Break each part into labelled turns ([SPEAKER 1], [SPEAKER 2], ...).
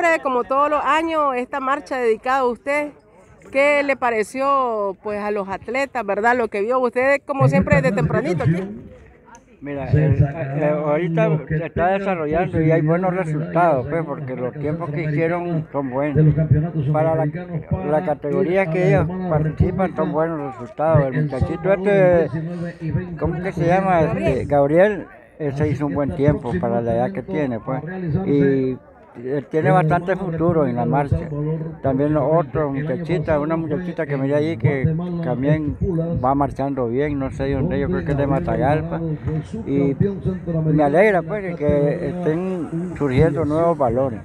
[SPEAKER 1] siempre, como todos los años, esta marcha dedicada a usted, ¿qué le pareció pues a los atletas, verdad? Lo que vio usted, como siempre, desde tempranito aquí.
[SPEAKER 2] Mira, ahorita se está desarrollando y hay buenos resultados, pues, porque los tiempos que hicieron son buenos. Para la categoría que ellos participan son buenos resultados. El muchachito ¿cómo que se llama? Gabriel, se hizo un buen tiempo para la edad que tiene, pues. Y él tiene bastante futuro en la marcha. También los otros muchachitas, una muchachita que me dio allí que también va marchando bien, no sé de dónde, yo creo que es de Matagalpa. Y me alegra pues que estén surgiendo nuevos valores.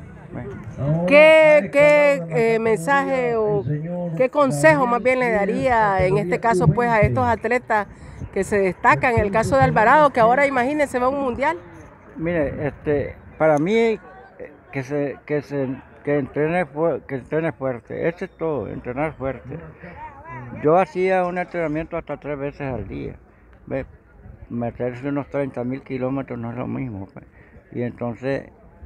[SPEAKER 1] ¿Qué mensaje o qué consejo más bien le daría en este caso pues a estos atletas que se destacan? En el caso de Alvarado, que ahora imagínense va a un mundial.
[SPEAKER 2] Mire, para mí que entrene fuerte, eso es todo, entrenar fuerte. Yo hacía un entrenamiento hasta 3 veces al día. ¿Ve? Meterse unos 30.000 kilómetros no es lo mismo, pues. Y entonces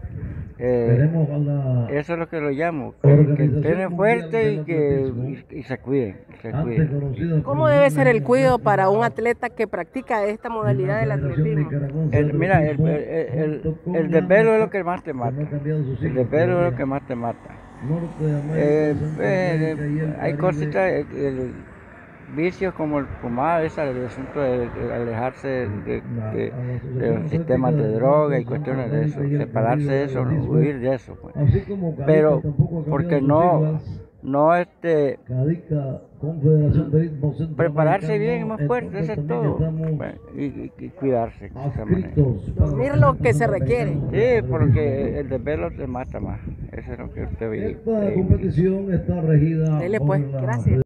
[SPEAKER 2] eso es lo que lo llamo, que entrenen fuerte y se cuiden,
[SPEAKER 1] ¿Cómo debe ser el cuidado para un atleta que practica esta modalidad del atletismo?
[SPEAKER 2] Mira, el desvelo es lo que más te mata. El desvelo es lo que más te mata. Hay cositas, vicios como el fumar, el asunto de alejarse de los sistemas de droga y cuestiones de eso, separarse de eso, huir de eso, pues. Pero porque no prepararse bien y más fuerte, eso es todo, y cuidarse de esa manera.
[SPEAKER 1] Dormir lo que se requiere.
[SPEAKER 2] Sí, porque el desvelo te mata más, eso es lo que usted ve.
[SPEAKER 3] Esta competición está regida
[SPEAKER 1] Dele pues, gracias.